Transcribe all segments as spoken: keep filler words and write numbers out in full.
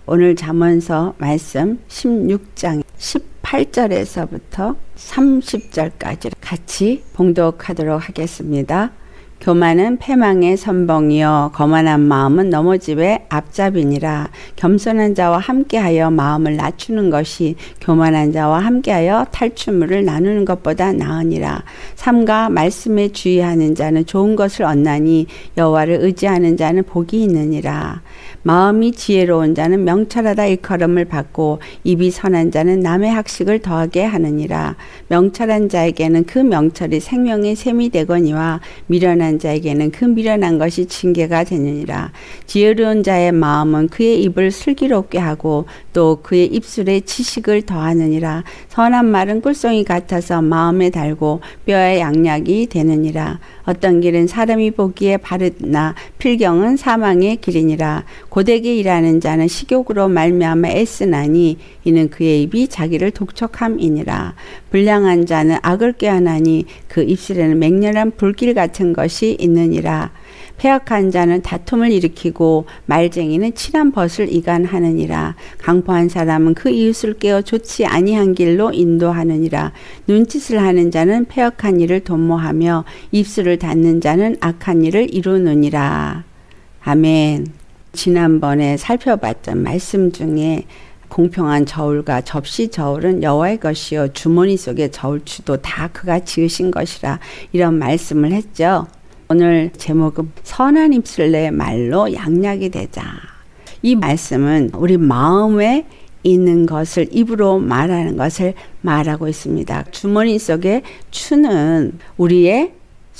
오늘 잠언서 말씀 십육 장 십팔 절에서부터 삼십 절까지 같이 봉독하도록 하겠습니다. 교만은 패망의 선봉이요 거만한 마음은 넘어짐의 앞잡이니라. 겸손한 자와 함께하여 마음을 낮추는 것이 교만한 자와 함께하여 탈취물을 나누는 것보다 나으니라. 삼가 말씀에 주의하는 자는 좋은 것을 얻나니 여호와를 의지하는 자는 복이 있느니라. 마음이 지혜로운 자는 명철하다 일컬음을 받고 입이 선한 자는 남의 학식을 더하게 하느니라. 명철한 자에게는 그 명철이 생명의 샘이 되거니와 미련한 자에게는 그 미련한 것이 징계가 되느니라. 지혜로운 자의 마음은 그의 입을 슬기롭게 하고 또 그의 입술에 지식을 더하느니라. 선한 말은 꿀송이 같아서 마음에 달고 뼈에 양약이 되느니라. 어떤 길은 사람이 보기에 바르나 필경은 사망의 길이니라. 고되게 일하는 자는 식욕으로 말미암아 애쓰나니 이는 그의 입이 자기를 독촉함이니라. 불량한 자는 악을 꾀하나니 그 입술에는 맹렬한 불길 같은 것이 있느니라. 패역한 자는 다툼을 일으키고 말쟁이는 친한 벗을 이간하느니라. 강포한 사람은 그 이웃을 깨어 좋지 아니한 길로 인도하느니라. 눈짓을 하는 자는 패역한 일을 도모하며 입술을 닫는 자는 악한 일을 이루느니라. 아멘. 지난번에 살펴봤던 말씀 중에 공평한 저울과 접시 저울은 여호와의 것이요 주머니 속의 저울추도 다 그가 지으신 것이라 이런 말씀을 했죠. 오늘 제목은 선한 입술 내 말로 양약이 되자. 이 말씀은 우리 마음에 있는 것을 입으로 말하는 것을 말하고 있습니다. 주머니 속의 추는 우리의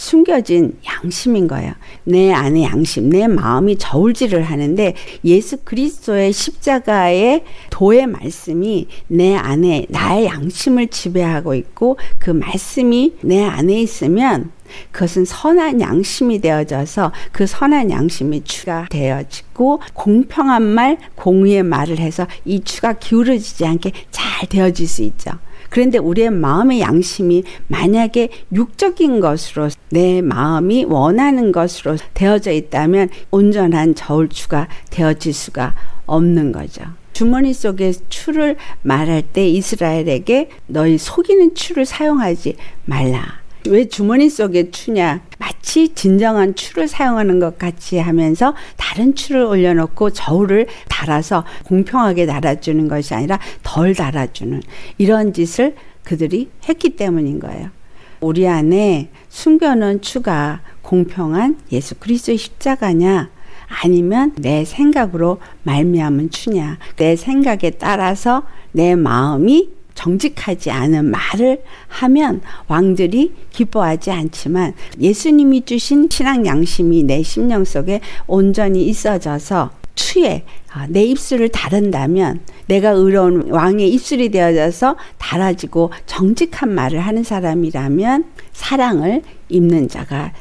숨겨진 양심인 거예요. 내 안의 양심, 내 마음이 저울질을 하는데 예수 그리스도의 십자가의 도의 말씀이 내 안에 나의 양심을 지배하고 있고 그 말씀이 내 안에 있으면 그것은 선한 양심이 되어져서 그 선한 양심이 추가 되어지고 공평한 말, 공의의 말을 해서 이 추가 기울어지지 않게 잘 되어질 수 있죠. 그런데 우리의 마음의 양심이 만약에 육적인 것으로 내 마음이 원하는 것으로 되어져 있다면 온전한 저울추가 되어질 수가 없는 거죠. 주머니 속의 추를 말할 때 이스라엘에게 너희 속이는 추를 사용하지 말라. 왜 주머니 속에 추냐? 마치 진정한 추를 사용하는 것 같이 하면서 다른 추를 올려놓고 저울을 달아서 공평하게 달아주는 것이 아니라 덜 달아주는 이런 짓을 그들이 했기 때문인 거예요. 우리 안에 숨겨놓은 추가 공평한 예수 그리스도의 십자가냐? 아니면 내 생각으로 말미암은 추냐? 내 생각에 따라서 내 마음이 정직하지 않은 말을 하면 왕들이 기뻐하지 않지만 예수님이 주신 신앙 양심이 내 심령 속에 온전히 있어져서 추에 내 입술을 다른다면 내가 의로운 왕의 입술이 되어져서 달아지고 정직한 말을 하는 사람이라면 사랑을 입는 자가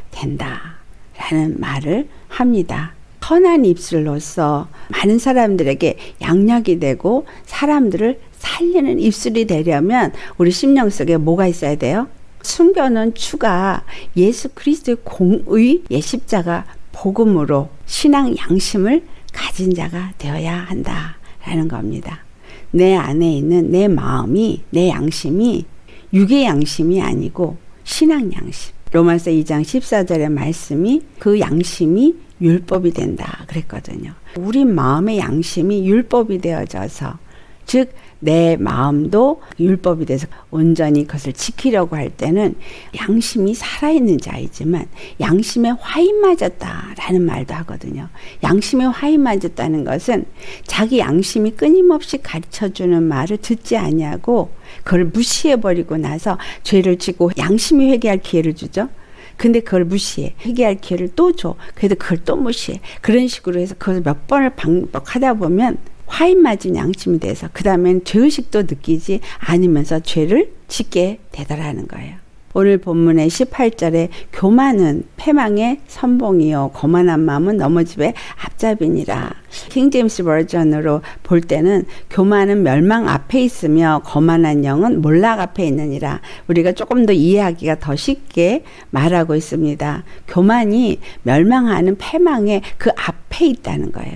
된다라는 말을 합니다. 선한 입술로서 많은 사람들에게 양약이 되고 사람들을 살리는 입술이 되려면 우리 심령 속에 뭐가 있어야 돼요? 숨겨놓은 추가 예수 그리스도의 공의 십자가 복음으로 신앙 양심을 가진 자가 되어야 한다라는 겁니다. 내 안에 있는 내 마음이 내 양심이 육의 양심이 아니고 신앙 양심. 로마서 이 장 십사 절의 말씀이 그 양심이 율법이 된다 그랬거든요. 우리 마음의 양심이 율법이 되어져서 즉 내 마음도 율법이 돼서 온전히 그것을 지키려고 할 때는 양심이 살아있는 자이지만 양심에 화인 맞았다라는 말도 하거든요. 양심에 화인 맞았다는 것은 자기 양심이 끊임없이 가르쳐주는 말을 듣지 아니하고 그걸 무시해버리고 나서 죄를 짓고 양심이 회개할 기회를 주죠. 근데 그걸 무시해. 회개할 기회를 또 줘. 그래도 그걸 또 무시해. 그런 식으로 해서 그걸 몇 번을 반복하다 보면 화인 맞은 양심이 돼서 그 다음엔 죄의식도 느끼지 않으면서 죄를 짓게 되더라는 거예요. 오늘 본문의 십팔 절에 교만은 패망의 선봉이요 거만한 마음은 넘어짐의 앞잡이니라. 킹제임스 버전으로 볼 때는 교만은 멸망 앞에 있으며 거만한 영은 몰락 앞에 있느니라. 우리가 조금 더 이해하기가 더 쉽게 말하고 있습니다. 교만이 멸망하는 패망의 그 앞에 있다는 거예요.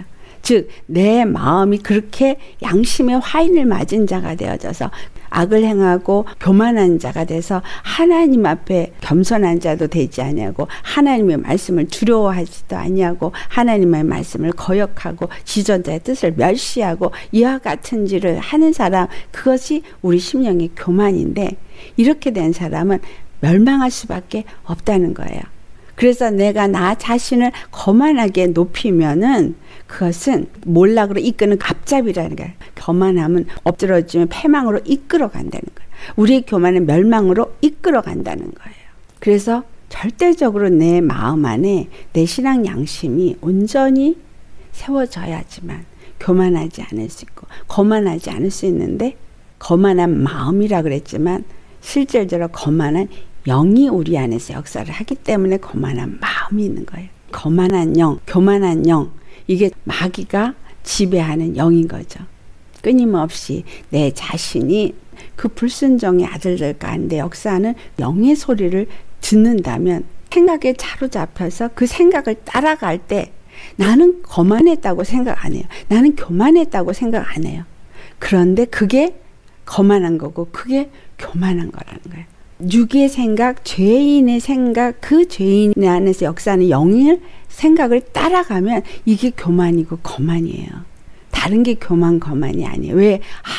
즉 내 마음이 그렇게 양심의 화인을 맞은 자가 되어져서 악을 행하고 교만한 자가 돼서 하나님 앞에 겸손한 자도 되지 아니하고 하나님의 말씀을 두려워하지도 아니하고 하나님의 말씀을 거역하고 지존자의 뜻을 멸시하고 이와 같은 일을 하는 사람, 그것이 우리 심령의 교만인데, 이렇게 된 사람은 멸망할 수밖에 없다는 거예요. 그래서 내가 나 자신을 거만하게 높이면은 그것은 몰락으로 이끄는 앞잡이라는 거예요. 교만함은 엎드러지면 패망으로 이끌어 간다는 거예요. 우리의 교만은 멸망으로 이끌어 간다는 거예요. 그래서 절대적으로 내 마음 안에 내 신앙 양심이 온전히 세워져야지만 교만하지 않을 수 있고 거만하지 않을 수 있는데, 거만한 마음이라 그랬지만 실질적으로 거만한 영이 우리 안에서 역사를 하기 때문에 거만한 마음이 있는 거예요. 거만한 영, 교만한 영, 이게 마귀가 지배하는 영인 거죠. 끊임없이 내 자신이 그 불순종의 아들들 가운데 역사하는 영의 소리를 듣는다면 생각에 사로잡혀서 그 생각을 따라갈 때 나는 거만했다고 생각 안 해요. 나는 교만했다고 생각 안 해요. 그런데 그게 거만한 거고 그게 교만한 거라는 거예요. 육의 생각, 죄인의 생각, 그 죄인 안에서 역사하는 영의 생각을 따라가면 이게 교만이고 거만이에요. 다른 게 교만, 거만이 아니에요. 왜?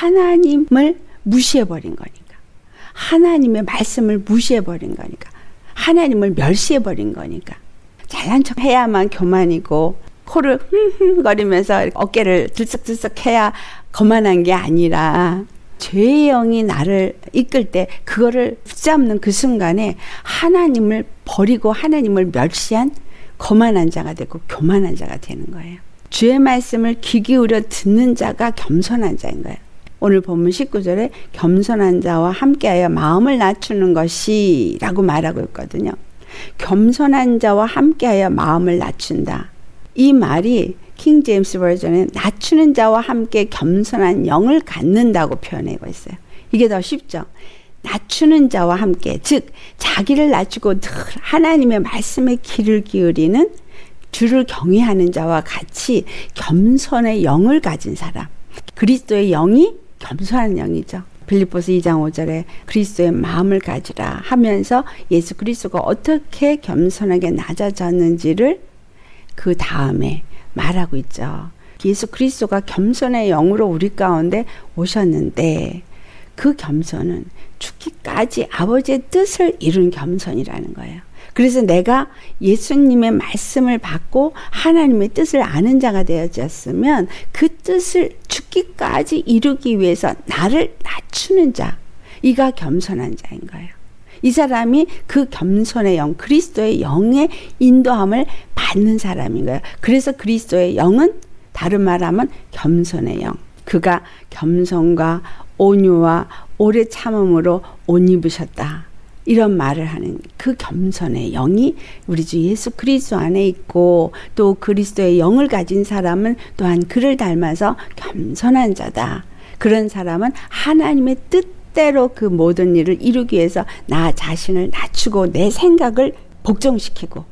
하나님을 무시해버린 거니까. 하나님의 말씀을 무시해버린 거니까. 하나님을 멸시해버린 거니까. 잘난 척 해야만 교만이고 코를 흠흠 거리면서 어깨를 들썩들썩 해야 거만한 게 아니라, 죄의 영이 나를 이끌 때 그거를 붙잡는 그 순간에 하나님을 버리고 하나님을 멸시한 거만한 자가 되고 교만한 자가 되는 거예요. 주의 말씀을 귀 기울여 듣는 자가 겸손한 자인 거예요. 오늘 본문 십구 절에 겸손한 자와 함께하여 마음을 낮추는 것이 라고 말하고 있거든요. 겸손한 자와 함께하여 마음을 낮춘다. 이 말이 킹 제임스 버전에 낮추는 자와 함께 겸손한 영을 갖는다고 표현하고 있어요. 이게 더 쉽죠. 낮추는 자와 함께, 즉 자기를 낮추고 늘 하나님의 말씀에 귀를 기울이는, 주를 경외하는 자와 같이 겸손의 영을 가진 사람. 그리스도의 영이 겸손한 영이죠. 빌립보서 이 장 오 절에 그리스도의 마음을 가지라 하면서 예수 그리스도가 어떻게 겸손하게 낮아졌는지를 그 다음에 말하고 있죠. 예수 그리스도가 겸손의 영으로 우리 가운데 오셨는데 그 겸손은 죽기까지 아버지의 뜻을 이룬 겸손이라는 거예요. 그래서 내가 예수님의 말씀을 받고 하나님의 뜻을 아는 자가 되어졌으면 그 뜻을 죽기까지 이루기 위해서 나를 낮추는 자, 이가 겸손한 자인 거예요. 이 사람이 그 겸손의 영, 그리스도의 영의 인도함을 받는 사람인 거예요. 그래서 그리스도의 영은 다른 말하면 겸손의 영. 그가 겸손과 온유와 오래 참음으로 옷 입으셨다. 이런 말을 하는 그 겸손의 영이 우리 주 예수 그리스도 안에 있고, 또 그리스도의 영을 가진 사람은 또한 그를 닮아서 겸손한 자다. 그런 사람은 하나님의 뜻대로 그 모든 일을 이루기 위해서 나 자신을 낮추고 내 생각을 복종시키고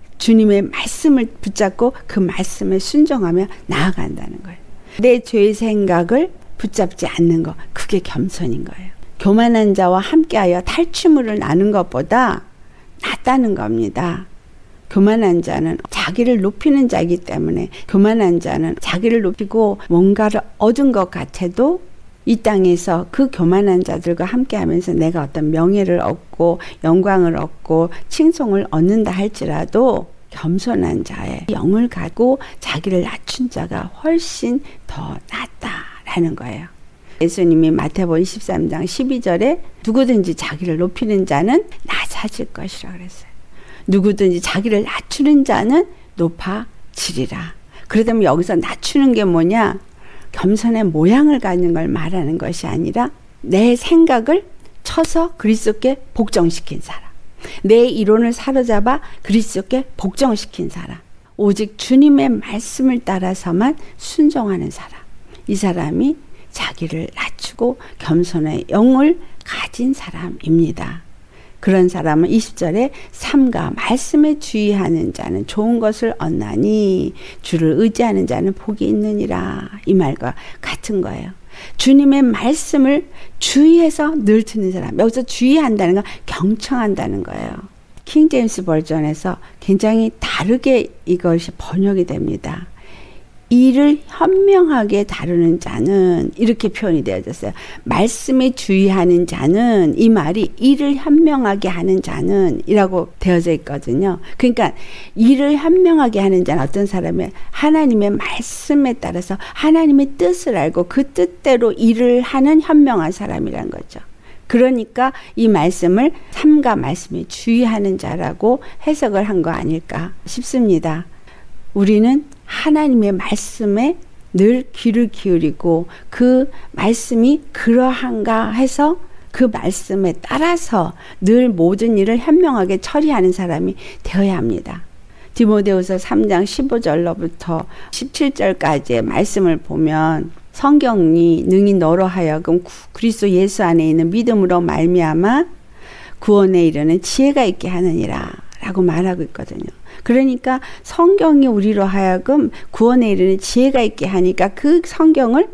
주님의 말씀을 붙잡고 그 말씀에 순종하며 나아간다는 거예요. 내 죄의 생각을 붙잡지 않는 거, 그게 겸손인 거예요. 교만한 자와 함께하여 탈취물을 나눈 것보다 낫다는 겁니다. 교만한 자는 자기를 높이는 자이기 때문에, 교만한 자는 자기를 높이고 뭔가를 얻은 것 같아도 이 땅에서 그 교만한 자들과 함께하면서 내가 어떤 명예를 얻고 영광을 얻고 칭송을 얻는다 할지라도 겸손한 자의 영을 갖고 자기를 낮춘 자가 훨씬 더 낫다라는 거예요. 예수님이 마태복음 이십삼 장 십이 절에 누구든지 자기를 높이는 자는 낮아질 것이라 그랬어요. 누구든지 자기를 낮추는 자는 높아지리라. 그러다면 여기서 낮추는 게 뭐냐? 겸손의 모양을 갖는 걸 말하는 것이 아니라 내 생각을 쳐서 그리스도께 복종시킨 사람, 내 이론을 사로잡아 그리스도께 복종시킨 사람, 오직 주님의 말씀을 따라서만 순종하는 사람, 이 사람이 자기를 낮추고 겸손의 영을 가진 사람입니다. 그런 사람은 이십 절에 삼가 말씀에 주의하는 자는 좋은 것을 얻나니 주를 의지하는 자는 복이 있느니라. 이 말과 같은 거예요. 주님의 말씀을 주의해서 늘 듣는 사람. 여기서 주의한다는 건 경청한다는 거예요. 킹제임스 버전에서 굉장히 다르게 이것이 번역이 됩니다. 이를 현명하게 다루는 자는 이렇게 표현이 되어졌어요. 말씀에 주의하는 자는, 이 말이 이를 현명하게 하는 자는 이라고 되어져 있거든요. 그러니까 이를 현명하게 하는 자는 어떤 사람이 하나님의 말씀에 따라서 하나님의 뜻을 알고 그 뜻대로 일을 하는 현명한 사람이란 거죠. 그러니까 이 말씀을 삼가 말씀에 주의하는 자라고 해석을 한 거 아닐까 싶습니다. 우리는 하나님의 말씀에 늘 귀를 기울이고 그 말씀이 그러한가 해서 그 말씀에 따라서 늘 모든 일을 현명하게 처리하는 사람이 되어야 합니다. 디모데후서 삼 장 십오 절로부터 십칠 절까지의 말씀을 보면 성경이 능히 너로 하여금 그리스도 예수 안에 있는 믿음으로 말미암아 구원에 이르는 지혜가 있게 하느니라 라고 말하고 있거든요. 그러니까 성경이 우리로 하여금 구원에 이르는 지혜가 있게 하니까 그 성경을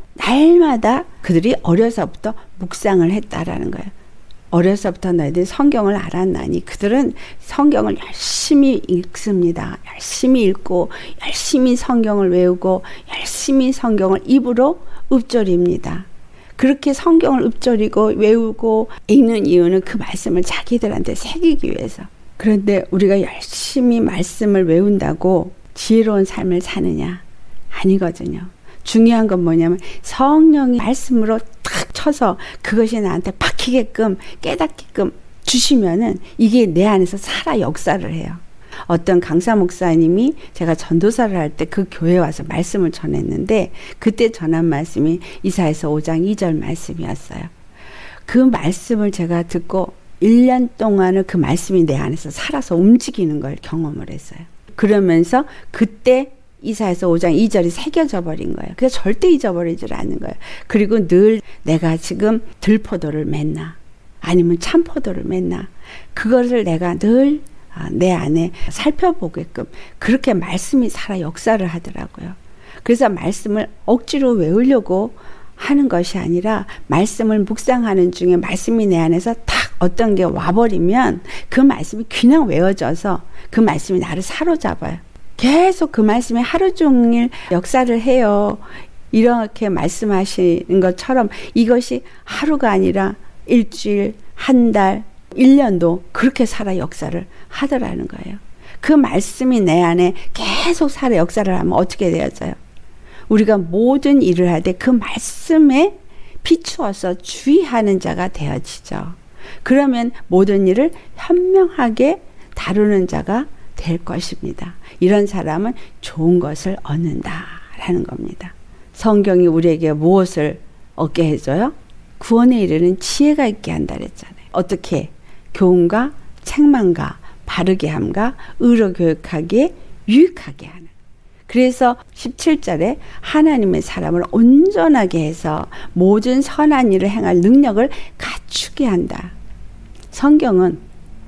날마다 그들이 어려서부터 묵상을 했다라는 거예요. 어려서부터 너희들이 성경을 알았나니 그들은 성경을 열심히 읽습니다. 열심히 읽고 열심히 성경을 외우고 열심히 성경을 입으로 읊조립니다. 그렇게 성경을 읊조리고 외우고 읽는 이유는 그 말씀을 자기들한테 새기기 위해서. 그런데 우리가 열심히 말씀을 외운다고 지혜로운 삶을 사느냐? 아니거든요. 중요한 건 뭐냐면 성령이 말씀으로 탁 쳐서 그것이 나한테 박히게끔 깨닫게끔 주시면은 이게 내 안에서 살아 역사를 해요. 어떤 강사 목사님이 제가 전도사를 할 때 그 교회에 와서 말씀을 전했는데 그때 전한 말씀이 이사야서 오 장 이 절 말씀이었어요. 그 말씀을 제가 듣고 일 년 동안을 그 말씀이 내 안에서 살아서 움직이는 걸 경험을 했어요. 그러면서 그때 이사야서 오 장 이 절이 새겨져 버린 거예요. 그래서 절대 잊어버리질 않는 거예요. 그리고 늘 내가 지금 들포도를 맺나 아니면 참포도를 맺나 그것을 내가 늘 내 안에 살펴보게끔 그렇게 말씀이 살아 역사를 하더라고요. 그래서 말씀을 억지로 외우려고 하는 것이 아니라 말씀을 묵상하는 중에 말씀이 내 안에서 탁 어떤 게 와버리면 그 말씀이 그냥 외워져서 그 말씀이 나를 사로잡아요. 계속 그 말씀이 하루 종일 역사를 해요. 이렇게 말씀하시는 것처럼 이것이 하루가 아니라 일주일, 한 달, 일 년도 그렇게 살아 역사를 하더라는 거예요. 그 말씀이 내 안에 계속 살아 역사를 하면 어떻게 되어져요? 우리가 모든 일을 할 때 그 말씀에 비추어서 주의하는 자가 되어지죠. 그러면 모든 일을 현명하게 다루는 자가 될 것입니다. 이런 사람은 좋은 것을 얻는다라는 겁니다. 성경이 우리에게 무엇을 얻게 해줘요? 구원에 이르는 지혜가 있게 한다 그랬잖아요. 어떻게? 교훈과 책망과 바르게 함과 의로 교육하기에 유익하게 하는. 그래서 십칠 절에 하나님의 사람을 온전하게 해서 모든 선한 일을 행할 능력을 갖추게 한다. 성경은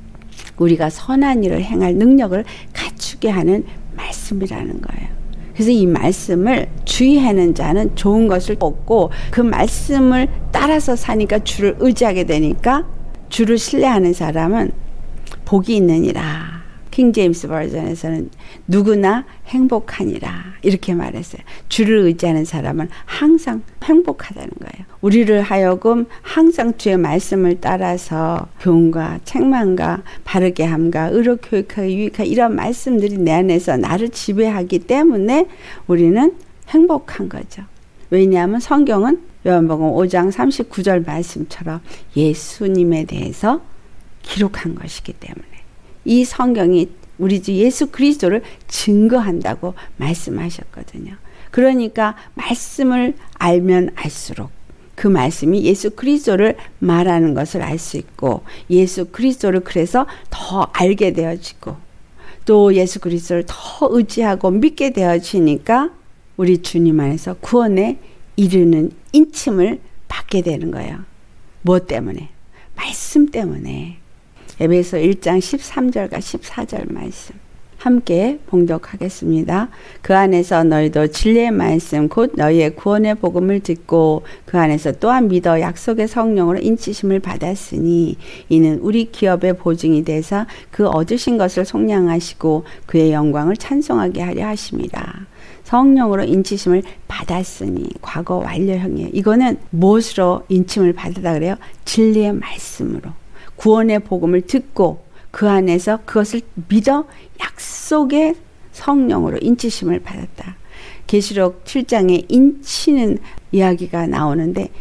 우리가 선한 일을 행할 능력을 갖추게 하는 말씀이라는 거예요. 그래서 이 말씀을 주의하는 자는 좋은 것을 얻고 그 말씀을 따라서 사니까 주를 의지하게 되니까 주를 신뢰하는 사람은 복이 있느니라. 킹제임스 버전에서는 누구나 행복하니라 이렇게 말했어요. 주를 의지하는 사람은 항상 행복하다는 거예요. 우리를 하여금 항상 주의 말씀을 따라서 교훈과 책망과 바르게 함과 의로 교육하기 유익하기 이런 말씀들이 내 안에서 나를 지배하기 때문에 우리는 행복한 거죠. 왜냐하면 성경은 요한복음 오 장 삼십구 절 말씀처럼 예수님에 대해서 기록한 것이기 때문에 이 성경이 우리 주 예수 그리스도를 증거한다고 말씀하셨거든요. 그러니까 말씀을 알면 알수록 그 말씀이 예수 그리스도를 말하는 것을 알 수 있고 예수 그리스도를 그래서 더 알게 되어지고 또 예수 그리스도를 더 의지하고 믿게 되어지니까 우리 주님 안에서 구원에 이르는 인침을 받게 되는 거예요. 무엇 때문에? 말씀 때문에. 에베소 일 장 십삼 절과 십사 절 말씀 함께 봉독하겠습니다. 그 안에서 너희도 진리의 말씀 곧 너희의 구원의 복음을 듣고 그 안에서 또한 믿어 약속의 성령으로 인치심을 받았으니 이는 우리 기업의 보증이 돼서 그 얻으신 것을 속량하시고 그의 영광을 찬송하게 하려 하심이라. 성령으로 인치심을 받았으니 과거 완료형이에요. 이거는 무엇으로 인침을 받았다 그래요? 진리의 말씀으로 구원의 복음을 듣고 그 안에서 그것을 믿어 약속의 성령으로 인치심을 받았다. 계시록 칠 장에 인치는 이야기가 나오는데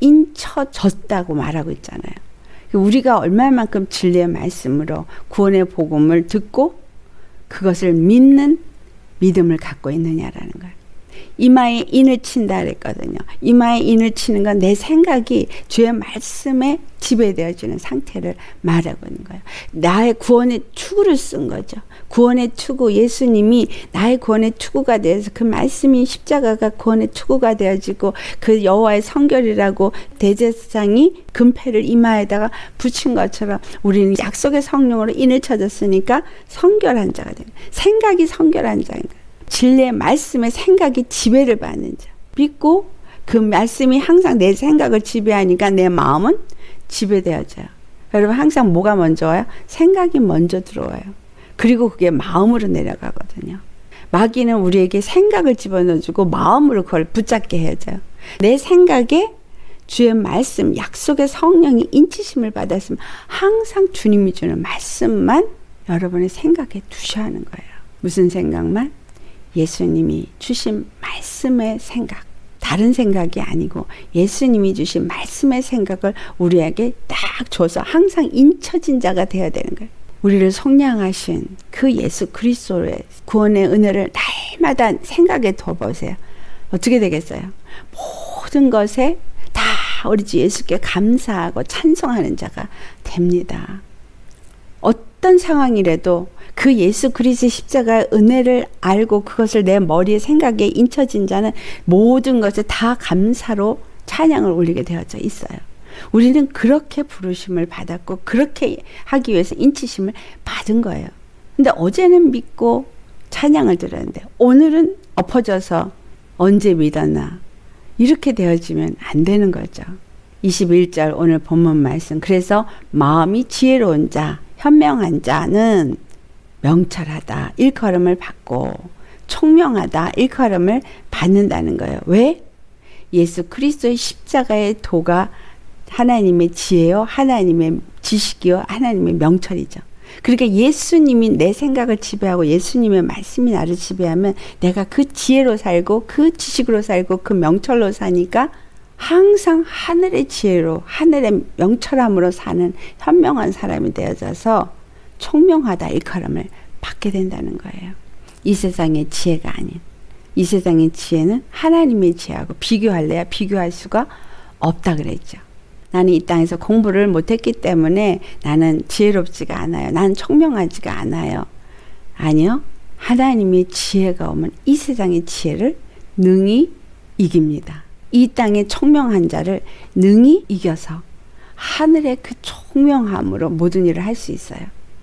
인쳐졌다고 말하고 있잖아요. 우리가 얼마만큼 진리의 말씀으로 구원의 복음을 듣고 그것을 믿는 믿음을 갖고 있느냐라는 거예요. 이마에 인을 친다 그랬거든요. 이마에 인을 치는 건 내 생각이 주의 말씀에 지배되어지는 상태를 말하고 있는 거예요. 나의 구원의 투구를 쓴 거죠. 구원의 투구, 예수님이 나의 구원의 투구가 되어서 그 말씀이 십자가가 구원의 투구가 되어지고 그 여호와의 성결이라고 대제사장이 금패를 이마에다가 붙인 것처럼 우리는 약속의 성령으로 인을 쳐졌으니까 성결한 자가 되는 거예요. 생각이 성결한 자인 거예요. 진리의 말씀에 생각이 지배를 받는 자. 믿고 그 말씀이 항상 내 생각을 지배하니까 내 마음은 지배되어져요. 여러분 항상 뭐가 먼저 와요? 생각이 먼저 들어와요. 그리고 그게 마음으로 내려가거든요. 마귀는 우리에게 생각을 집어넣어주고 마음으로 그걸 붙잡게 해줘요. 내 생각에 주의 말씀, 약속의 성령이 인치심을 받았으면 항상 주님이 주는 말씀만 여러분의 생각에 두셔야 하는 거예요. 무슨 생각만? 예수님이 주신 말씀의 생각, 다른 생각이 아니고 예수님이 주신 말씀의 생각을 우리에게 딱 줘서 항상 인쳐진 자가 되어야 되는 거예요. 우리를 속량하신 그 예수 그리스도의 구원의 은혜를 날마다 생각에 둬보세요. 어떻게 되겠어요? 모든 것에 다 우리 주 예수께 감사하고 찬송하는 자가 됩니다. 어떤 상황이라도 그 예수 그리스도의 십자가의 은혜를 알고 그것을 내 머리에 생각에 인쳐진 자는 모든 것을 다 감사로 찬양을 올리게 되어져 있어요. 우리는 그렇게 부르심을 받았고 그렇게 하기 위해서 인치심을 받은 거예요. 근데 어제는 믿고 찬양을 들었는데 오늘은 엎어져서 언제 믿었나 이렇게 되어지면 안 되는 거죠. 이십일 절 오늘 본문 말씀. 그래서 마음이 지혜로운 자, 현명한 자는 명철하다 일컬음을 받고 총명하다 일컬음을 받는다는 거예요. 왜? 예수 그리스도의 십자가의 도가 하나님의 지혜요, 하나님의 지식이요, 하나님의 명철이죠. 그러니까 예수님이 내 생각을 지배하고 예수님의 말씀이 나를 지배하면 내가 그 지혜로 살고 그 지식으로 살고 그 명철로 사니까 항상 하늘의 지혜로 하늘의 명철함으로 사는 현명한 사람이 되어져서 총명하다 일컬음을 받게 된다는 거예요. 이 세상의 지혜가 아닌 이 세상의 지혜는 하나님의 지혜하고 비교할래야 비교할 수가 없다 그랬죠. 나는 이 땅에서 공부를 못했기 때문에 나는 지혜롭지가 않아요. 나는 총명하지가 않아요. 아니요. 하나님의 지혜가 오면 이 세상의 지혜를 능히 이깁니다. 이 땅의 총명한 자를 능히 이겨서 하늘의 그 총명함으로 모든 일을 할 수 있어요.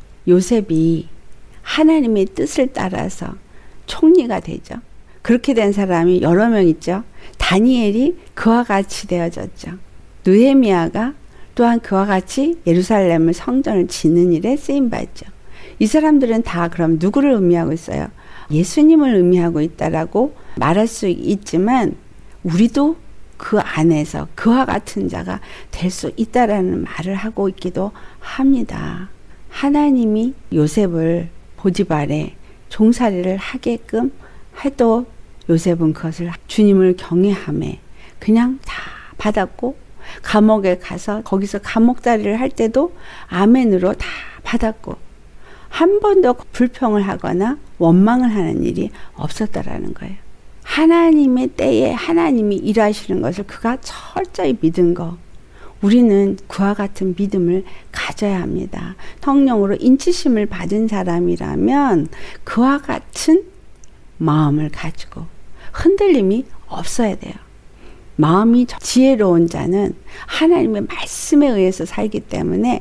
요셉이 하나님의 뜻을 따라서 총리가 되죠. 그렇게 된 사람이 여러 명 있죠. 다니엘이 그와 같이 되어졌죠. 느헤미야가 또한 그와 같이 예루살렘을 성전을 짓는 일에 쓰임받죠. 이 사람들은 다 그럼 누구를 의미하고 있어요? 예수님을 의미하고 있다라고 말할 수 있지만 우리도 그 안에서 그와 같은 자가 될 수 있다라는 말을 하고 있기도 합니다. 하나님이 요셉을 보디발에 종살이를 하게끔 해도 요셉은 그것을 주님을 경외하며 그냥 다 받았고 감옥에 가서 거기서 감옥살이를 할 때도 아멘으로 다 받았고 한 번도 불평을 하거나 원망을 하는 일이 없었다라는 거예요. 하나님의 때에 하나님이 일하시는 것을 그가 철저히 믿은 거. 우리는 그와 같은 믿음을 가져야 합니다. 성령으로 인치심을 받은 사람이라면 그와 같은 마음을 가지고 흔들림이 없어야 돼요. 마음이 지혜로운 자는 하나님의 말씀에 의해서 살기 때문에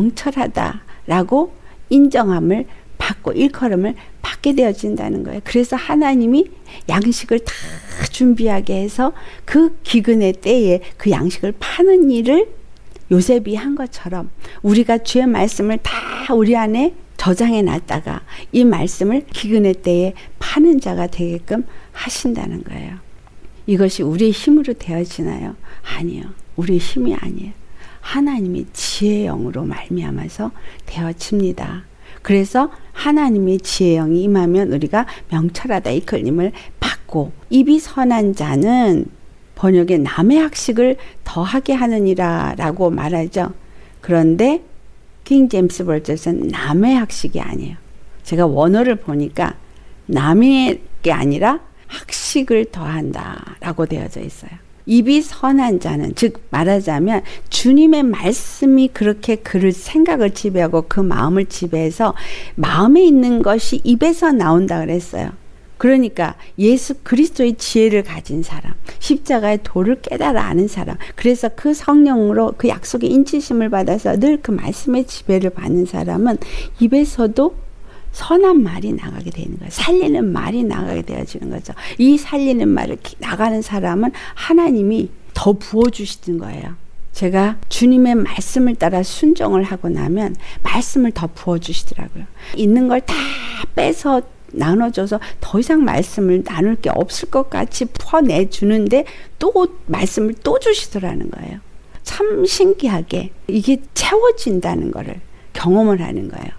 명철하다라고 인정함을 받고 일컬음을 받게 되어진다는 거예요. 그래서 하나님이 양식을 다 준비하게 해서 그 기근의 때에 그 양식을 파는 일을 요셉이 한 것처럼 우리가 주의 말씀을 다 우리 안에 저장해 놨다가 이 말씀을 기근의 때에 파는 자가 되게끔 하신다는 거예요. 이것이 우리의 힘으로 되어지나요? 아니요. 우리의 힘이 아니에요. 하나님의 지혜의 영으로 말미암아서 되어집니다. 그래서 하나님의 지혜의 영이 임하면 우리가 명철하다 이끌림을 받고, 입이 선한 자는 번역에 남의 학식을 더하게 하느니라 라고 말하죠. 그런데 킹 제임스 버전에서는 남의 학식이 아니에요. 제가 원어를 보니까 남의 게 아니라 학식을 더한다 라고 되어져 있어요. 입이 선한 자는, 즉 말하자면 주님의 말씀이 그렇게 그를 생각을 지배하고 그 마음을 지배해서 마음에 있는 것이 입에서 나온다 그랬어요. 그러니까 예수 그리스도의 지혜를 가진 사람, 십자가의 도를 깨달아 아는 사람, 그래서 그 성령으로 그 약속의 인치심을 받아서 늘 그 말씀의 지배를 받는 사람은 입에서도 선한 말이 나가게 되는 거예요. 살리는 말이 나가게 되어지는 거죠. 이 살리는 말을 나가는 사람은 하나님이 더 부어주시는 거예요. 제가 주님의 말씀을 따라 순종을 하고 나면 말씀을 더 부어주시더라고요. 있는 걸 다 빼서 나눠줘서 더 이상 말씀을 나눌 게 없을 것 같이 퍼내주는데 또 말씀을 또 주시더라는 거예요. 참 신기하게 이게 채워진다는 거를 경험을 하는 거예요.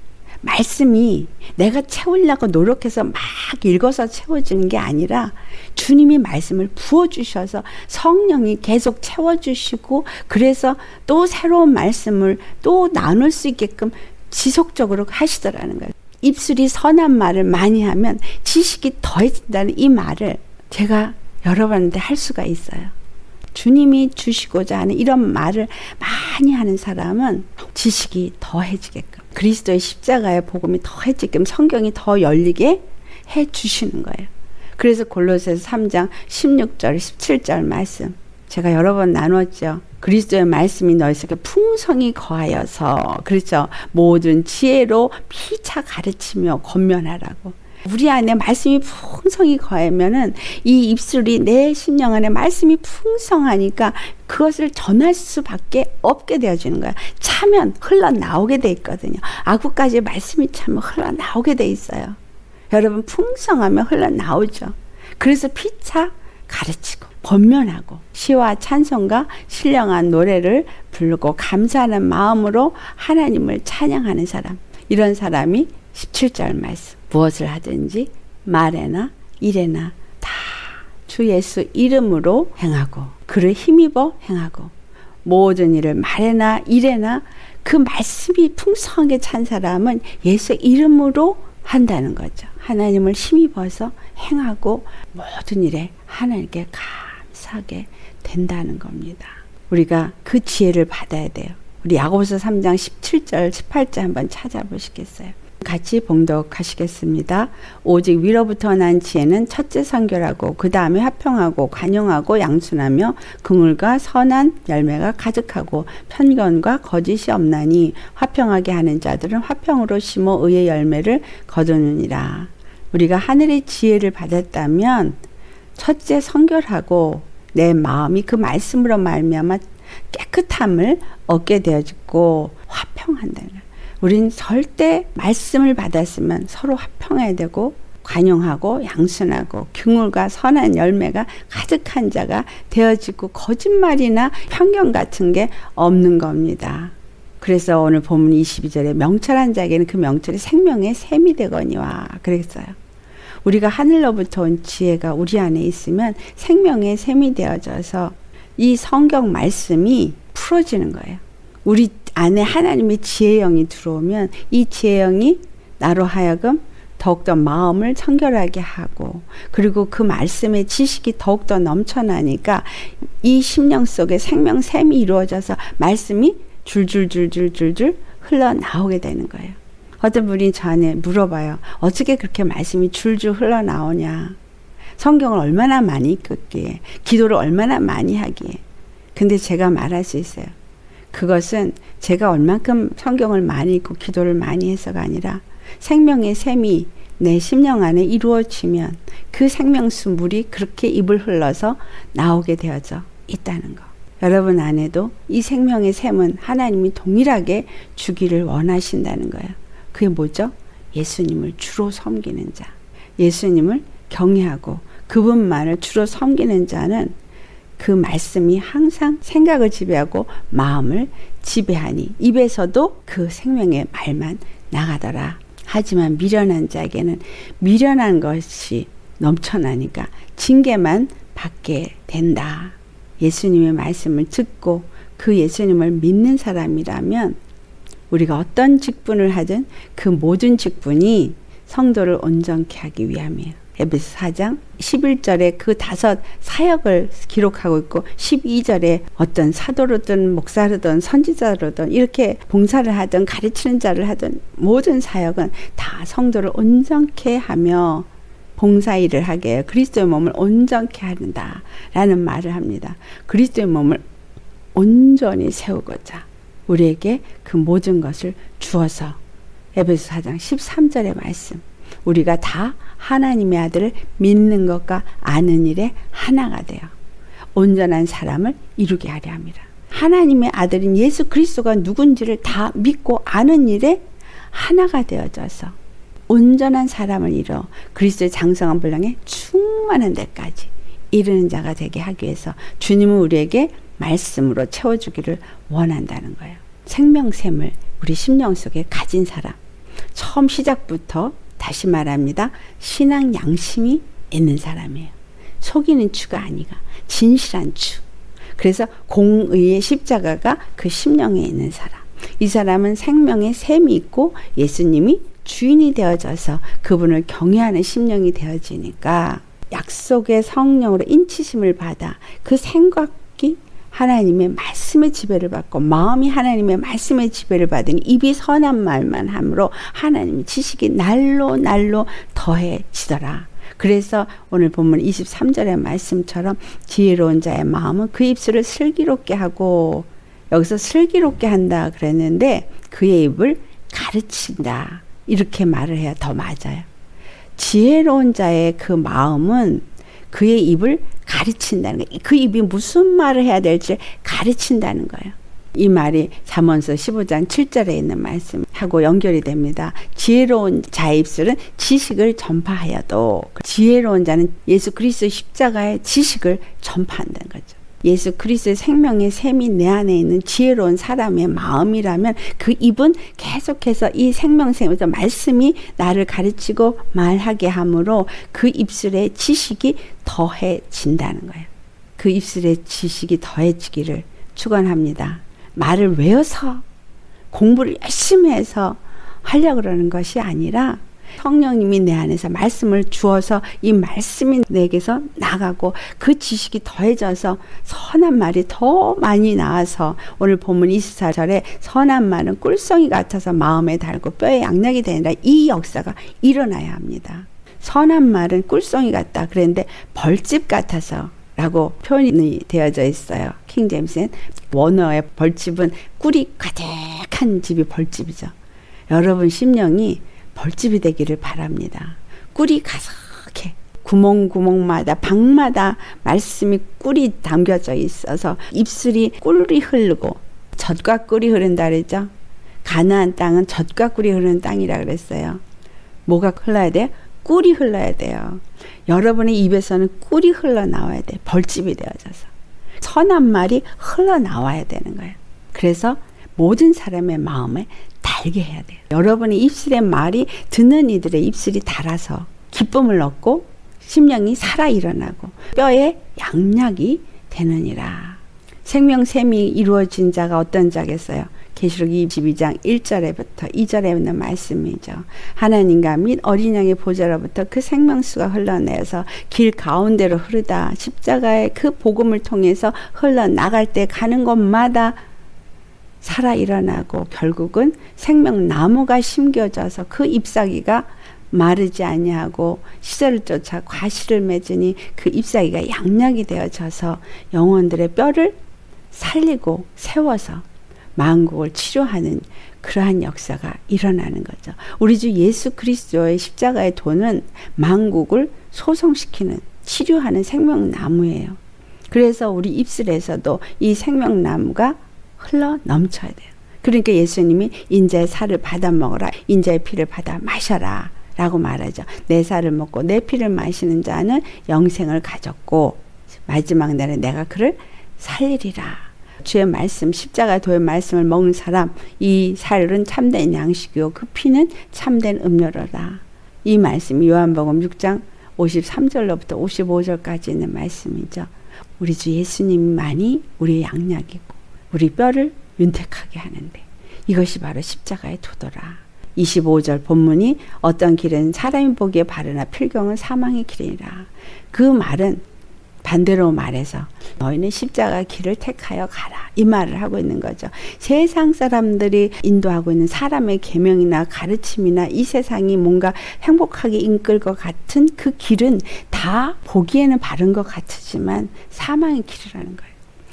말씀이 내가 채우려고 노력해서 막 읽어서 채워지는 게 아니라 주님이 말씀을 부어주셔서 성령이 계속 채워주시고, 그래서 또 새로운 말씀을 또 나눌 수 있게끔 지속적으로 하시더라는 거예요. 입술이 선한 말을 많이 하면 지식이 더해진다는 이 말을 제가 여러분한테 할 수가 있어요. 주님이 주시고자 하는 이런 말을 많이 하는 사람은 지식이 더해지게끔, 그리스도의 십자가의 복음이 더해지게끔 성경이 더 열리게 해 주시는 거예요. 그래서 골로새서 삼 장 십육 절 십칠 절 말씀 제가 여러 번 나눴죠. 그리스도의 말씀이 너희 속에 풍성히 거하여서, 그렇죠, 모든 지혜로 피차 가르치며 권면하라고. 우리 안에 말씀이 풍성히 거하면은 이 입술이 내 심령 안에 말씀이 풍성하니까 그것을 전할 수밖에 없게 되어지는 거야. 차면 흘러나오게 돼 있거든요. 아구까지 말씀이 차면 흘러나오게 돼 있어요. 여러분, 풍성하면 흘러나오죠. 그래서 피차 가르치고 권면하고 시와 찬송과 신령한 노래를 부르고 감사하는 마음으로 하나님을 찬양하는 사람, 이런 사람이 십칠 절 말씀, 무엇을 하든지 말에나 일에나 다 주 예수 이름으로 행하고 그를 힘입어 행하고, 모든 일을 말에나 일에나 그 말씀이 풍성하게 찬 사람은 예수의 이름으로 한다는 거죠. 하나님을 힘입어서 행하고 모든 일에 하나님께 감사하게 된다는 겁니다. 우리가 그 지혜를 받아야 돼요. 우리 야고보서 삼 장 십칠 절 십팔 절 한번 찾아보시겠어요? 같이 봉독하시겠습니다. 오직 위로부터 난 지혜는 첫째 선결하고 그 다음에 화평하고 관용하고 양순하며 긍휼과 선한 열매가 가득하고 편견과 거짓이 없나니 화평하게 하는 자들은 화평으로 심어 의의 열매를 거두느니라. 우리가 하늘의 지혜를 받았다면 첫째 선결하고 내 마음이 그 말씀으로 말미암아 깨끗함을 얻게 되어지고 화평한다는 거예요. 우린 절대 말씀을 받았으면 서로 화평해야 되고 관용하고 양순하고 긍휼과 선한 열매가 가득한 자가 되어지고 거짓말이나 편견 같은 게 없는 겁니다. 그래서 오늘 본문 이십이 절에 명철한 자에게는 그 명철이 생명의 샘이 되거니와 그랬어요. 우리가 하늘로부터 온 지혜가 우리 안에 있으면 생명의 샘이 되어져서 이 성경 말씀이 풀어지는 거예요. 우리 안에 하나님의 지혜의 영이 들어오면 이 지혜의 영이 나로 하여금 더욱더 마음을 청결하게 하고, 그리고 그 말씀의 지식이 더욱더 넘쳐나니까 이 심령 속에 생명샘이 이루어져서 말씀이 줄줄줄줄줄줄 흘러나오게 되는 거예요. 어떤 분이 저한테 물어봐요. 어떻게 그렇게 말씀이 줄줄 흘러나오냐. 성경을 얼마나 많이 읽었기에, 기도를 얼마나 많이 하기에. 근데 제가 말할 수 있어요. 그것은 제가 얼만큼 성경을 많이 읽고 기도를 많이 해서가 아니라 생명의 샘이 내 심령 안에 이루어지면 그 생명수 물이 그렇게 입을 흘러서 나오게 되어져 있다는 거. 여러분 안에도 이 생명의 샘은 하나님이 동일하게 주기를 원하신다는 거예요. 그게 뭐죠? 예수님을 주로 섬기는 자. 예수님을 경외하고 그분만을 주로 섬기는 자는 그 말씀이 항상 생각을 지배하고 마음을 지배하니 입에서도 그 생명의 말만 나가더라. 하지만 미련한 자에게는 미련한 것이 넘쳐나니까 징계만 받게 된다. 예수님의 말씀을 듣고 그 예수님을 믿는 사람이라면 우리가 어떤 직분을 하든 그 모든 직분이 성도를 온전케 하기 위함이에요. 에베소 사 장 십일 절에 그 다섯 사역을 기록하고 있고 십이 절에 어떤 사도로든 목사로든 선지자로든 이렇게 봉사를 하든 가르치는 자를 하든 모든 사역은 다 성도를 온전케 하며 봉사일을 하게 해요. 그리스도의 몸을 온전케 한다라는 말을 합니다. 그리스도의 몸을 온전히 세우고자 우리에게 그 모든 것을 주어서 에베소 사 장 십삼 절의 말씀, 우리가 다 하나님의 아들을 믿는 것과 아는 일에 하나가 되어 온전한 사람을 이루게 하려 합니다. 하나님의 아들인 예수 그리스도가 누군지를 다 믿고 아는 일에 하나가 되어져서 온전한 사람을 이뤄 그리스도의 장성한 분량에 충만한 데까지 이르는 자가 되게 하기 위해서 주님은 우리에게 말씀으로 채워주기를 원한다는 거예요. 생명샘을 우리 심령 속에 가진 사람, 처음 시작부터 다시 말합니다. 신앙 양심이 있는 사람이에요. 속이는 주가 아니가 진실한 주. 그래서 공의의 십자가가 그 심령에 있는 사람. 이 사람은 생명의 샘이 있고 예수님이 주인이 되어져서 그분을 경외하는 심령이 되어지니까 약속의 성령으로 인치심을 받아 그 생각이 하나님의 말씀의 지배를 받고 마음이 하나님의 말씀의 지배를 받으니 입이 선한 말만 함으로 하나님의 지식이 날로 날로 더해지더라. 그래서 오늘 본문 이십삼 절의 말씀처럼 지혜로운 자의 마음은 그 입술을 슬기롭게 하고, 여기서 슬기롭게 한다 그랬는데 그의 입을 가르친다 이렇게 말을 해야 더 맞아요. 지혜로운 자의 그 마음은 그의 입을 가르친다는 거예요. 그 입이 무슨 말을 해야 될지 가르친다는 거예요. 이 말이 잠언서 십오 장 칠 절에 있는 말씀하고 연결이 됩니다. 지혜로운 자의 입술은 지식을 전파하여도, 지혜로운 자는 예수 그리스도의 십자가의 지식을 전파한다는 거죠. 예수 그리스도의 생명의 샘이 내 안에 있는 지혜로운 사람의 마음이라면 그 입은 계속해서 이 생명샘에서 말씀이 나를 가르치고 말하게 하므로 그 입술의 지식이 더해진다는 거예요. 그 입술의 지식이 더해지기를 축원합니다. 말을 외워서 공부를 열심히 해서 하려고 그러는 것이 아니라 성령님이 내 안에서 말씀을 주어서 이 말씀이 내게서 나가고 그 지식이 더해져서 선한 말이 더 많이 나와서 오늘 본문 이십사 절에 선한 말은 꿀송이 같아서 마음에 달고 뼈에 양약이 되니라, 이 역사가 일어나야 합니다. 선한 말은 꿀송이 같다 그랬는데 벌집 같아서 라고 표현이 되어져 있어요. 킹제임스엔 원어의 벌집은 꿀이 가득한 집이 벌집이죠. 여러분 심령이 벌집이 되기를 바랍니다. 꿀이 가득해. 구멍구멍마다 방마다 말씀이 꿀이 담겨져 있어서 입술이 꿀이 흐르고, 젖과 꿀이 흐른다 그랬죠. 가나안 땅은 젖과 꿀이 흐르는 땅이라 그랬어요. 뭐가 흘러야 돼요? 꿀이 흘러야 돼요. 여러분의 입에서는 꿀이 흘러나와야 돼요. 벌집이 되어져서 선한 말이 흘러나와야 되는 거예요. 그래서 모든 사람의 마음에 달게 해야 돼요. 여러분의 입술의 말이 듣는 이들의 입술이 달아서 기쁨을 얻고 심령이 살아 일어나고 뼈에 양약이 되느니라. 생명샘이 이루어진 자가 어떤 자겠어요? 계시록 이십이 장 일 절에부터 이 절에 있는 말씀이죠. 하나님과 및 어린 양의 보좌로부터 그 생명수가 흘러내서 길 가운데로 흐르다 십자가의 그 복음을 통해서 흘러나갈 때 가는 곳마다 살아 일어나고 결국은 생명나무가 심겨져서 그 잎사귀가 마르지 아니하고 시절을 쫓아 과실을 맺으니 그 잎사귀가 양약이 되어져서 영혼들의 뼈를 살리고 세워서 만국을 치료하는 그러한 역사가 일어나는 거죠. 우리 주 예수 그리스도의 십자가의 도는 만국을 소성시키는 치료하는 생명나무예요. 그래서 우리 입술에서도 이 생명나무가 흘러 넘쳐야 돼요. 그러니까 예수님이 인자의 살을 받아 먹어라, 인자의 피를 받아 마셔라 라고 말하죠. 내 살을 먹고 내 피를 마시는 자는 영생을 가졌고 마지막 날에 내가 그를 살리리라. 주의 말씀, 십자가 도의 말씀을 먹는 사람, 이 살은 참된 양식이요 그 피는 참된 음료로다. 이 말씀이 요한복음 육 장 오십삼 절로부터 오십오 절까지 있는 말씀이죠. 우리 주 예수님만이 우리의 양약이고 우리 뼈를 윤택하게 하는데 이것이 바로 십자가의 도더라. 이십오 절 본문이 어떤 길은 사람이 보기에 바르나 필경은 사망의 길이라. 그 말은 반대로 말해서 너희는 십자가 길을 택하여 가라 이 말을 하고 있는 거죠. 세상 사람들이 인도하고 있는 사람의 계명이나 가르침이나 이 세상이 뭔가 행복하게 이끌 것 같은 그 길은 다 보기에는 바른 것 같지만 사망의 길이라는 거예요.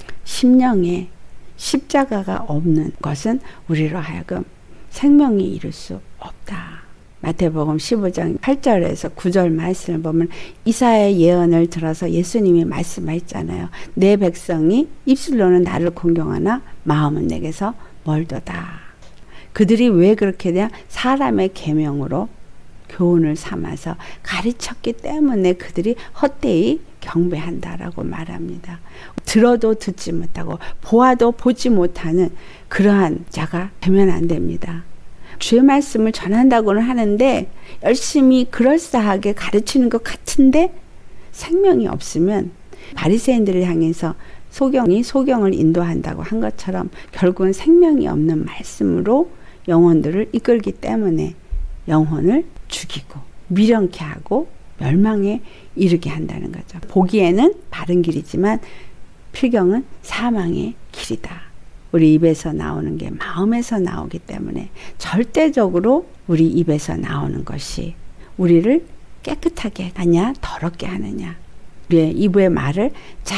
심령에 십자가가 없는 것은 우리로 하여금 생명이 이룰 수 없다. 마태복음 십오 장 팔 절에서 구 절 말씀을 보면 이사야의 예언을 들어서 예수님이 말씀하셨잖아요. 내 백성이 입술로는 나를 공경하나 마음은 내게서 멀도다. 그들이 왜 그렇게 되냐? 사람의 계명으로 교훈을 삼아서 가르쳤기 때문에 그들이 헛되이 경배한다라고 말합니다. 들어도 듣지 못하고 보아도 보지 못하는 그러한 자가 되면 안 됩니다. 주의 말씀을 전한다고는 하는데 열심히 그럴싸하게 가르치는 것 같은데 생명이 없으면 바리새인들을 향해서 소경이 소경을 인도한다고 한 것처럼 결국은 생명이 없는 말씀으로 영혼들을 이끌기 때문에 영혼을 죽이고 미련케 하고 멸망에 이르게 한다는 거죠. 보기에는 바른 길이지만 필경은 사망의 길이다. 우리 입에서 나오는 게 마음에서 나오기 때문에 절대적으로 우리 입에서 나오는 것이 우리를 깨끗하게 하냐 더럽게 하느냐 우리의 입의 말을 잘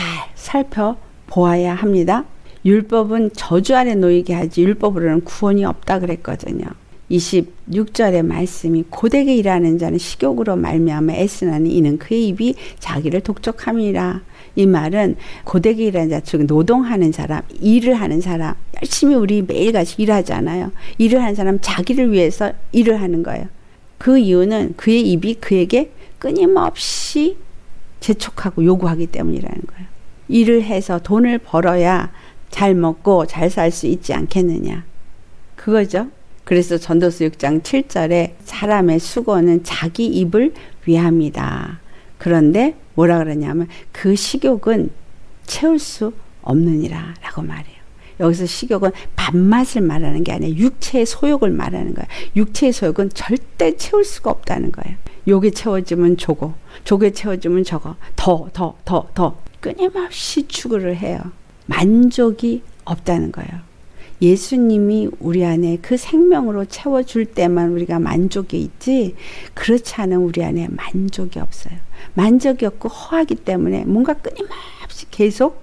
살펴보아야 합니다. 율법은 저주 아래 놓이게 하지 율법으로는 구원이 없다 그랬거든요. 이십육 절의 말씀이 고되게 일하는 자는 식욕으로 말미암아 애쓰나니 이는 그의 입이 자기를 독촉함이라. 이 말은 고되게 일하는 자, 즉 노동하는 사람, 일을 하는 사람, 열심히 우리 매일같이 일하잖아요. 일을 하는 사람 자기를 위해서 일을 하는 거예요. 그 이유는 그의 입이 그에게 끊임없이 재촉하고 요구하기 때문이라는 거예요. 일을 해서 돈을 벌어야 잘 먹고 잘 살 수 있지 않겠느냐. 그거죠. 그래서 전도서 육 장 칠 절에 사람의 수고는 자기 입을 위함이다. 그런데 뭐라 그러냐면 그 식욕은 채울 수 없느니라 라고 말해요. 여기서 식욕은 밥맛을 말하는 게 아니라 육체의 소욕을 말하는 거예요. 육체의 소욕은 절대 채울 수가 없다는 거예요. 요게 채워지면 저거, 저게 채워지면 저거, 더, 더, 더, 더 끊임없이 추구를 해요. 만족이 없다는 거예요. 예수님이 우리 안에 그 생명으로 채워줄 때만 우리가 만족이 있지 그렇지 않은 우리 안에 만족이 없어요. 만족이 없고 허하기 때문에 뭔가 끊임없이 계속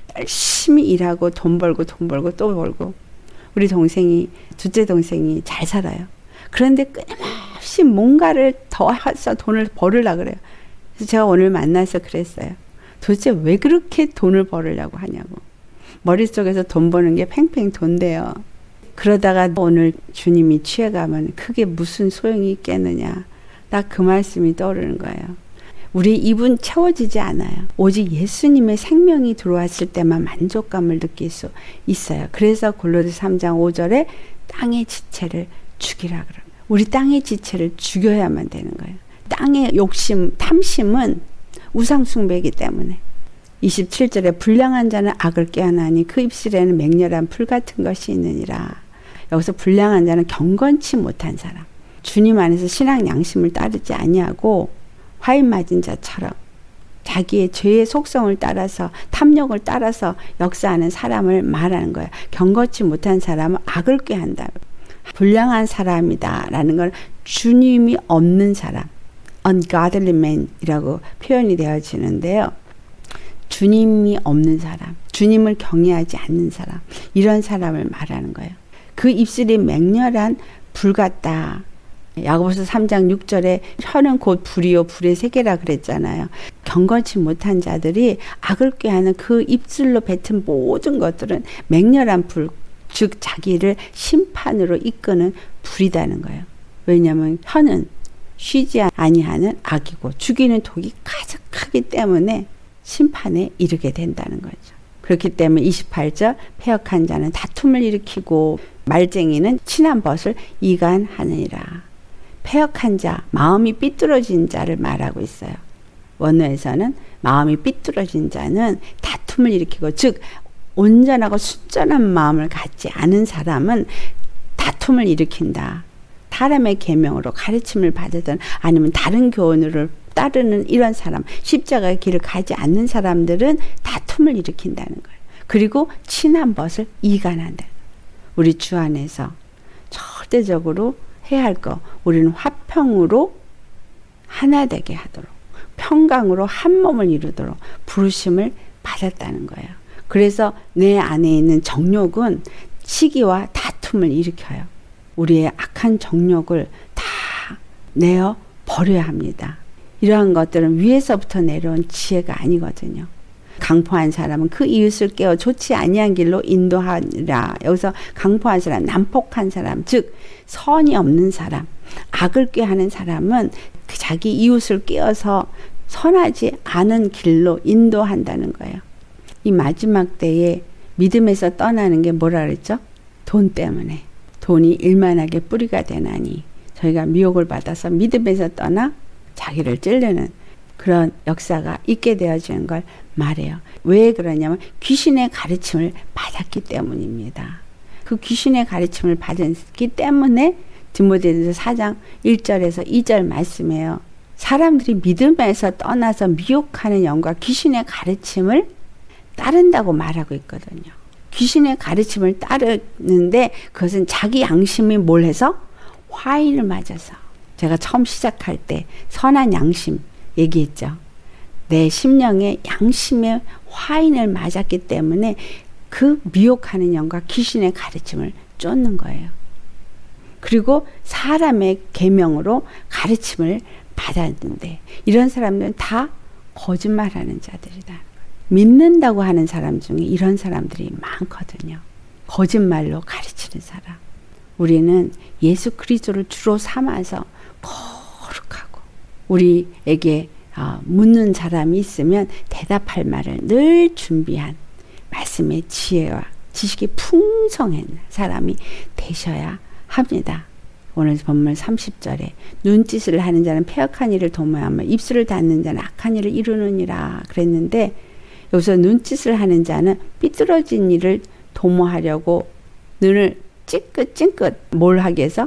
열심히 일하고 돈 벌고 돈 벌고 또 벌고 우리 동생이 둘째 동생이 잘 살아요. 그런데 끊임없이 뭔가를 더 해서 돈을 벌으려고 그래요. 그래서 제가 오늘 만나서 그랬어요. 도대체 왜 그렇게 돈을 벌으려고 하냐고. 머릿속에서 돈 버는 게 팽팽 돈대요. 그러다가 오늘 주님이 취해가면 그게 무슨 소용이 있겠느냐. 딱 그 말씀이 떠오르는 거예요. 우리 입은 채워지지 않아요. 오직 예수님의 생명이 들어왔을 때만 만족감을 느낄 수 있어요. 그래서 골로새 삼 장 오 절에 땅의 지체를 죽이라 그러면 우리 땅의 지체를 죽여야만 되는 거예요. 땅의 욕심, 탐심은 우상숭배이기 때문에 이십칠 절에 불량한 자는 악을 꾀하나니 그 입술에는 맹렬한 풀 같은 것이 있느니라. 여기서 불량한 자는 경건치 못한 사람, 주님 안에서 신앙 양심을 따르지 아니하고 화인 맞은 자처럼 자기의 죄의 속성을 따라서 탐욕을 따라서 역사하는 사람을 말하는 거예요. 경건치 못한 사람은 악을 꾀한다. 불량한 사람이다 라는 걸 주님이 없는 사람, ungodly man이라고 표현이 되어지는데요. 주님이 없는 사람, 주님을 경외하지 않는 사람, 이런 사람을 말하는 거예요. 그 입술이 맹렬한 불 같다. 야고보서 삼 장 육 절에 혀는 곧 불이요 불의 세계라 그랬잖아요. 경건치 못한 자들이 악을 꾀하는 그 입술로 뱉은 모든 것들은 맹렬한 불, 즉 자기를 심판으로 이끄는 불이다는 거예요. 왜냐하면 혀는 쉬지 아니하는 악이고 죽이는 독이 가득하기 때문에 심판에 이르게 된다는 거죠. 그렇기 때문에 이십팔 절 패역한 자는 다툼을 일으키고 말쟁이는 친한 벗을 이간하느니라. 패역한 자, 마음이 삐뚤어진 자를 말하고 있어요. 원어에서는 마음이 삐뚤어진 자는 다툼을 일으키고, 즉 온전하고 순전한 마음을 갖지 않은 사람은 다툼을 일으킨다. 사람의 계명으로 가르침을 받으든 아니면 다른 교훈을 따르는 이런 사람, 십자가의 길을 가지 않는 사람들은 다툼을 일으킨다는 거예요. 그리고 친한 벗을 이간한다. 우리 주 안에서 절대적으로 해야 할 거, 우리는 화평으로 하나 되게 하도록, 평강으로 한 몸을 이루도록 부르심을 받았다는 거예요. 그래서 내 안에 있는 정욕은 시기와 다툼을 일으켜요. 우리의 악한 정욕을 다 내어 버려야 합니다. 이러한 것들은 위에서부터 내려온 지혜가 아니거든요. 강포한 사람은 그 이웃을 깨워 좋지 아니한 길로 인도하라. 여기서 강포한 사람, 난폭한 사람, 즉 선이 없는 사람, 악을 꾀하는 사람은 자기 이웃을 깨워서 선하지 않은 길로 인도한다는 거예요. 이 마지막 때에 믿음에서 떠나는 게 뭐라 그랬죠? 돈 때문에. 돈이 일만하게 뿌리가 되나니, 저희가 미혹을 받아서 믿음에서 떠나 자기를 찌르는 그런 역사가 있게 되어지는 걸 말해요. 왜 그러냐면 귀신의 가르침을 받았기 때문입니다. 그 귀신의 가르침을 받았기 때문에 디모데전서 사 장 일 절에서 이 절 말씀이에요. 사람들이 믿음에서 떠나서 미혹하는 영과 귀신의 가르침을 따른다고 말하고 있거든요. 귀신의 가르침을 따르는데 그것은 자기 양심이 뭘 해서? 화인을 맞아서. 제가 처음 시작할 때 선한 양심 얘기했죠. 내 심령에 양심의 화인을 맞았기 때문에 그 미혹하는 영과 귀신의 가르침을 쫓는 거예요. 그리고 사람의 계명으로 가르침을 받았는데 이런 사람들은 다 거짓말하는 자들이다. 믿는다고 하는 사람 중에 이런 사람들이 많거든요. 거짓말로 가르치는 사람. 우리는 예수 그리스도를 주로 삼아서 거룩하고, 우리에게 묻는 사람이 있으면 대답할 말을 늘 준비한 말씀의 지혜와 지식이 풍성한 사람이 되셔야 합니다. 오늘 본문 삼십 절에 눈짓을 하는 자는 패역한 일을 도모하며 입술을 닫는 자는 악한 일을 이루느니라 그랬는데, 여기서 눈짓을 하는 자는 삐뚤어진 일을 도모하려고 눈을 찡긋찡긋 뭘 하기 위해서?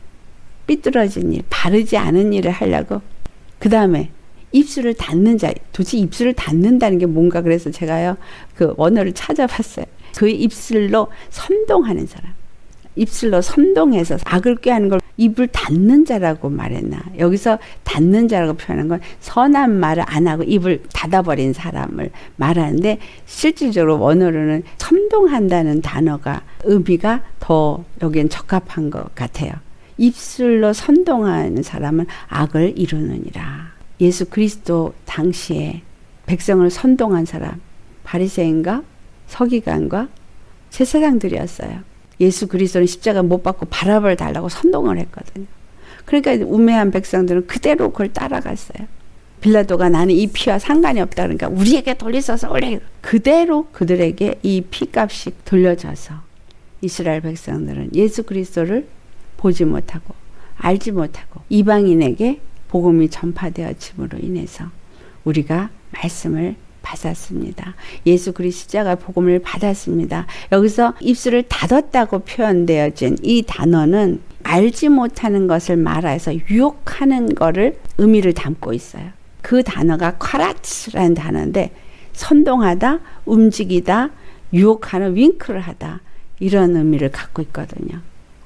삐뚤어진 일, 바르지 않은 일을 하려고. 그 다음에 입술을 닫는 자, 도대체 입술을 닫는다는 게 뭔가, 그래서 제가요 그 원어를 찾아봤어요. 그 입술로 선동하는 사람, 입술로 선동해서 악을 꾀하는 걸 입을 닫는 자라고 말했나. 여기서 닫는 자라고 표현한 건 선한 말을 안 하고 입을 닫아버린 사람을 말하는데, 실질적으로 원어로는 선동한다는 단어가 의미가 더 여기엔 적합한 것 같아요. 입술로 선동하는 사람은 악을 이루느니라. 예수 그리스도 당시에 백성을 선동한 사람, 바리새인과 서기관과 제사장들이었어요. 예수 그리스도는 십자가 못 박고 바라바를 달라고 선동을 했거든요. 그러니까 우매한 백성들은 그대로 그걸 따라갔어요. 빌라도가 나는 이 피와 상관이 없다 그러니까 우리에게 돌리소서 올려. 그대로 그들에게 이 피값이 돌려져서 이스라엘 백성들은 예수 그리스도를 보지 못하고 알지 못하고 이방인에게 복음이 전파되어짐으로 인해서 우리가 말씀을 받았습니다. 예수 그리스도 십자가 복음을 받았습니다. 여기서 입술을 닫았다고 표현되어진 이 단어는 알지 못하는 것을 말해서 유혹하는 거를 의미를 담고 있어요. 그 단어가 카라츠라는 단어인데 선동하다, 움직이다, 유혹하는, 윙크를 하다, 이런 의미를 갖고 있거든요.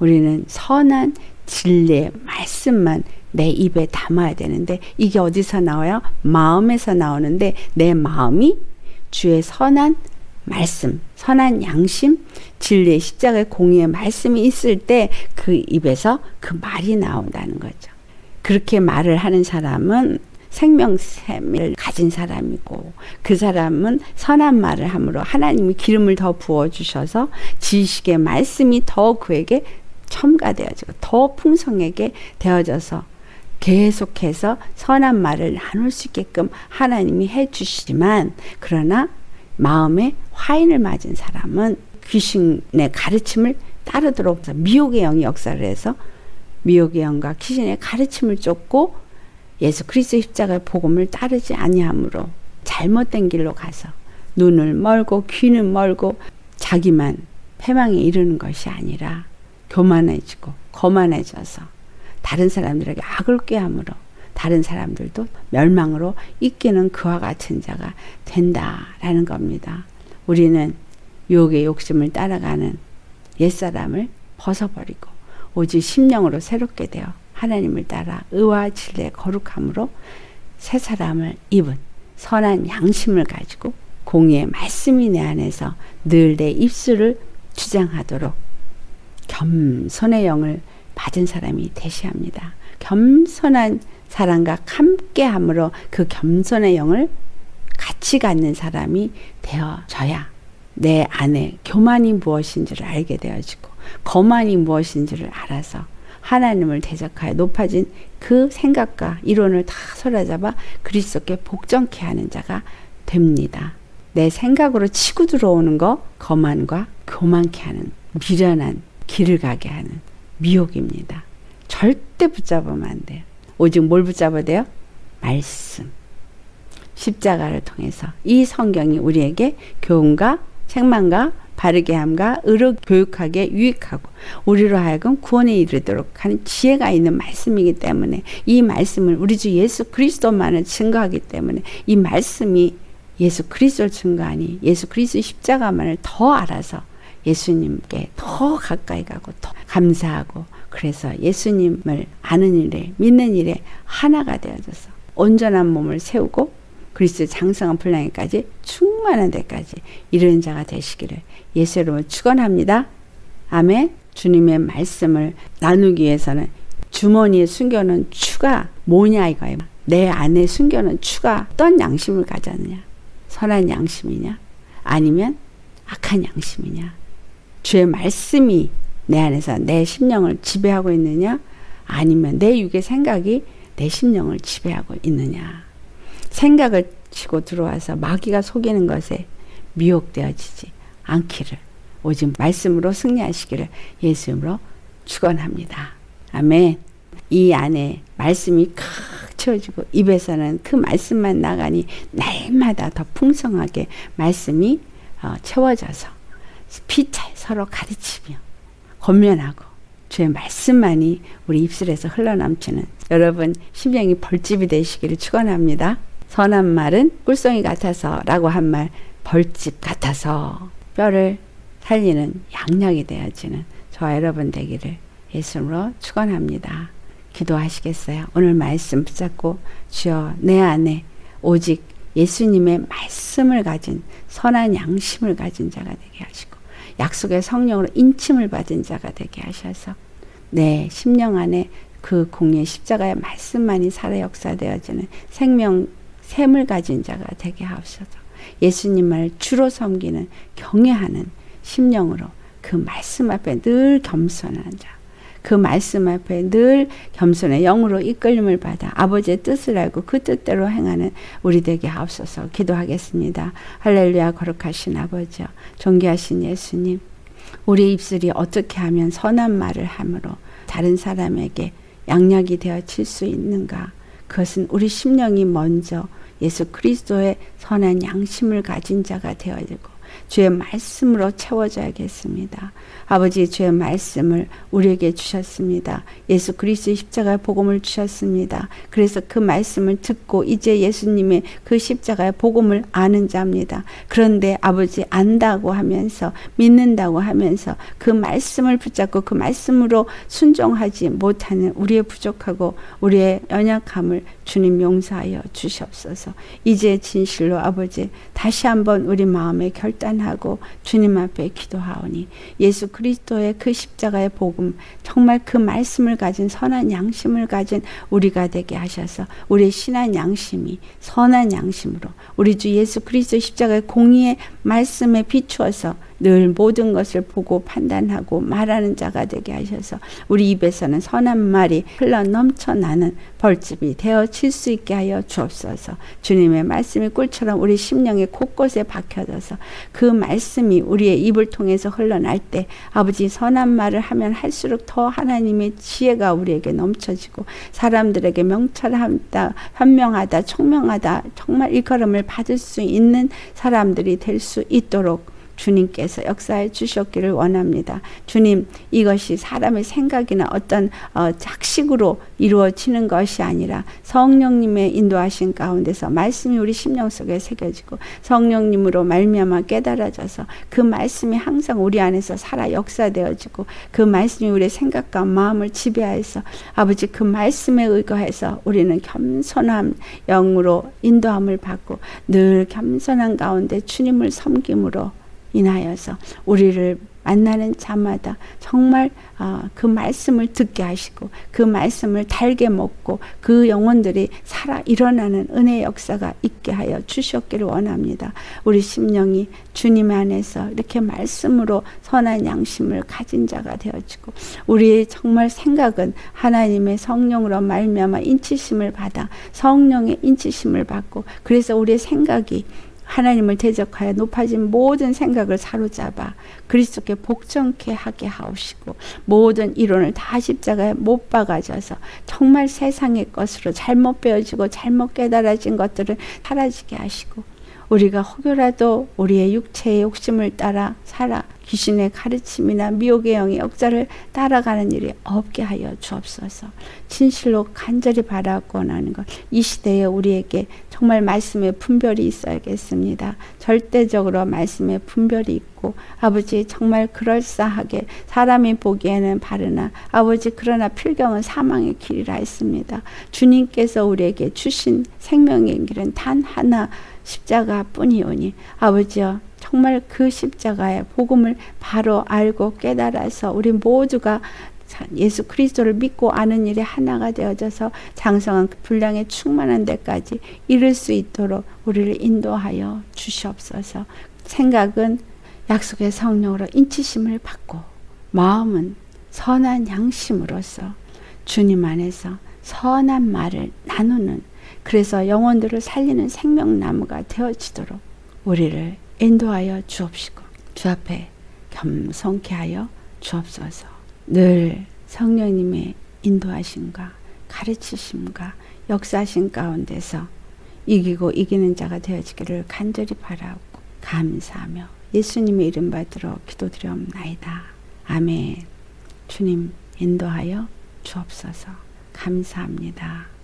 우리는 선한 진리의 말씀만 내 입에 담아야 되는데 이게 어디서 나와요? 마음에서 나오는데 내 마음이 주의 선한 말씀, 선한 양심, 진리의 십자가의 공의의 말씀이 있을 때 그 입에서 그 말이 나온다는 거죠. 그렇게 말을 하는 사람은 생명샘을 가진 사람이고 그 사람은 선한 말을 함으로 하나님이 기름을 더 부어주셔서 지식의 말씀이 더 그에게 첨가되어지고 더 풍성하게 되어져서 계속해서 선한 말을 나눌 수 있게끔 하나님이 해주시지만 그러나 마음에 화인을 맞은 사람은 귀신의 가르침을 따르도록 미혹의 영이 역사를 해서 미혹의 영과 귀신의 가르침을 쫓고 예수 그리스도의 십자가의 복음을 따르지 아니함으로 잘못된 길로 가서 눈을 멀고 귀는 멀고 자기만 패망에 이르는 것이 아니라 교만해지고 거만해져서 다른 사람들에게 악을 꾀함으로 다른 사람들도 멸망으로 이끄는 그와 같은 자가 된다라는 겁니다. 우리는 유혹의 욕심을 따라가는 옛사람을 벗어버리고 오직 심령으로 새롭게 되어 하나님을 따라 의와 진리의 거룩함으로 새 사람을 입은 선한 양심을 가지고 공의의 말씀이 내 안에서 늘 내 입술을 주장하도록 겸손의 영을 받은 사람이 되셔야 합니다. 겸손한 사람과 함께함으로 그 겸손의 영을 같이 갖는 사람이 되어져야 내 안에 교만이 무엇인지를 알게 되어지고 거만이 무엇인지를 알아서 하나님을 대적하여 높아진 그 생각과 이론을 다 사로잡아 그리스도께 복종케 하는 자가 됩니다. 내 생각으로 치고 들어오는 거 거만과 교만케 하는 미련한 길을 가게 하는 미혹입니다. 절대 붙잡으면 안 돼요. 오직 뭘 붙잡아야 돼요? 말씀. 십자가를 통해서 이 성경이 우리에게 교훈과 책망과 바르게 함과 의로 교육하게 유익하고 우리로 하여금 구원에 이르도록 하는 지혜가 있는 말씀이기 때문에 이 말씀을 우리 주 예수 그리스도만을 증거하기 때문에 이 말씀이 예수 그리스도를 증거하니 예수 그리스도의 십자가만을 더 알아서 예수님께 더 가까이 가고 더 감사하고 그래서 예수님을 아는 일에 믿는 일에 하나가 되어져서 온전한 몸을 세우고 그리스도의 장성한 분량에까지 충만한 데까지 이르는 자가 되시기를 예수 이름으로 축원합니다. 아멘. 주님의 말씀을 나누기 위해서는 주머니에 숨겨놓은 추가 뭐냐 이거예요. 내 안에 숨겨놓은 추가 어떤 양심을 가졌느냐. 선한 양심이냐 아니면 악한 양심이냐. 주의 말씀이 내 안에서 내 심령을 지배하고 있느냐 아니면 내 육의 생각이 내 심령을 지배하고 있느냐. 생각을 치고 들어와서 마귀가 속이는 것에 미혹되어지지 않기를 오직 말씀으로 승리하시기를 예수 이름으로 축원합니다. 아멘. 이 안에 말씀이 칵 채워지고 입에서는 그 말씀만 나가니 날마다 더 풍성하게 말씀이 어, 채워져서 피차에 서로 가르치며 권면하고 주의 말씀만이 우리 입술에서 흘러넘치는 여러분 심령이 벌집이 되시기를 축원합니다. 선한 말은 꿀송이 같아서 라고 한 말 벌집 같아서 뼈를 살리는 양약이 되어지는 저와 여러분 되기를 예수님으로 축원합니다. 기도하시겠어요? 오늘 말씀 붙잡고 주여 내 안에 오직 예수님의 말씀을 가진 선한 양심을 가진 자가 되게 하시고 약속의 성령으로 인침을 받은 자가 되게 하셔서 내 심령 안에 그 공의 십자가의 말씀만이 살아 역사되어지는 생명 샘을 가진 자가 되게 하옵소서. 예수님을 주로 섬기는 경외하는 심령으로 그 말씀 앞에 늘 겸손한 자, 그 말씀 앞에 늘 겸손의 영으로 이끌림을 받아 아버지의 뜻을 알고 그 뜻대로 행하는 우리 되게 하옵소서. 기도하겠습니다. 할렐루야. 거룩하신 아버지여, 존귀하신 예수님, 우리 입술이 어떻게 하면 선한 말을 함으로 다른 사람에게 양약이 되어질 수 있는가? 그것은 우리 심령이 먼저 예수 그리스도의 선한 양심을 가진 자가 되어지고 주의 말씀으로 채워져야겠습니다. 아버지, 주의 말씀을 우리에게 주셨습니다. 예수 그리스도의 십자가의 복음을 주셨습니다. 그래서 그 말씀을 듣고 이제 예수님의 그 십자가의 복음을 아는 자입니다. 그런데 아버지, 안다고 하면서 믿는다고 하면서 그 말씀을 붙잡고 그 말씀으로 순종하지 못하는 우리의 부족하고 우리의 연약함을 주님 용서하여 주시옵소서. 이제 진실로 아버지, 다시 한번 우리 마음에 결단하고 주님 앞에 기도하오니 예수 그리스도의 그 십자가의 복음, 정말 그 말씀을 가진 선한 양심을 가진 우리가 되게 하셔서 우리의 신한 양심이 선한 양심으로 우리 주 예수 그리스도의 십자가의 공의의 말씀에 비추어서 늘 모든 것을 보고 판단하고 말하는 자가 되게 하셔서 우리 입에서는 선한 말이 흘러 넘쳐나는 벌집이 되어질 수 있게 하여 주옵소서. 주님의 말씀이 꿀처럼 우리 심령의 곳곳에 박혀져서 그 말씀이 우리의 입을 통해서 흘러날 때 아버지, 선한 말을 하면 할수록 더 하나님의 지혜가 우리에게 넘쳐지고 사람들에게 명철하다, 현명하다, 총명하다, 정말 일컬음을 받을 수 있는 사람들이 될 수 있도록 주님께서 역사해 주셨기를 원합니다. 주님, 이것이 사람의 생각이나 어떤 어, 작식으로 이루어지는 것이 아니라 성령님의 인도하신 가운데서 말씀이 우리 심령 속에 새겨지고 성령님으로 말미암아 깨달아져서 그 말씀이 항상 우리 안에서 살아 역사되어지고 그 말씀이 우리의 생각과 마음을 지배하여서 아버지, 그 말씀에 의거해서 우리는 겸손한 영으로 인도함을 받고 늘 겸손한 가운데 주님을 섬김으로 인하여서 우리를 만나는 자마다 정말 어, 그 말씀을 듣게 하시고 그 말씀을 달게 먹고 그 영혼들이 살아 일어나는 은혜의 역사가 있게 하여 주셨기를 원합니다. 우리 심령이 주님 안에서 이렇게 말씀으로 선한 양심을 가진 자가 되어지고 우리의 정말 생각은 하나님의 성령으로 말미암아 인치심을 받아 성령의 인치심을 받고 그래서 우리의 생각이 하나님을 대적하여 높아진 모든 생각을 사로잡아 그리스도께 복종케 하게 하옵시고 모든 이론을 다 십자가에 못 박아져서 정말 세상의 것으로 잘못 배워지고 잘못 깨달아진 것들을 사라지게 하시고 우리가 혹여라도 우리의 육체의 욕심을 따라 살아 귀신의 가르침이나 미혹의 영의 역사를 따라가는 일이 없게 하여 주옵소서. 진실로 간절히 바라고 원하는 것, 이 시대에 우리에게 정말 말씀의 분별이 있어야겠습니다. 절대적으로 말씀의 분별이 있고 아버지, 정말 그럴싸하게 사람이 보기에는 바르나 아버지, 그러나 필경은 사망의 길이라 했습니다. 주님께서 우리에게 주신 생명의 길은 단 하나 십자가뿐이오니 아버지여, 정말 그 십자가의 복음을 바로 알고 깨달아서 우리 모두가 예수 그리스도를 믿고 아는 일에 하나가 되어져서 장성한 분량에 충만한 데까지 이룰 수 있도록 우리를 인도하여 주시옵소서. 생각은 약속의 성령으로 인치심을 받고 마음은 선한 양심으로서 주님 안에서 선한 말을 나누는, 그래서 영혼들을 살리는 생명나무가 되어지도록 우리를 인도하여 주옵시고 주 앞에 겸손케 하여 주옵소서. 늘 성령님의 인도하심과 가르치심과 역사하심 가운데서 이기고 이기는 자가 되어지기를 간절히 바라고 감사하며 예수님의 이름 받들어 기도드리옵나이다. 아멘. 주님 인도하여 주옵소서. 감사합니다.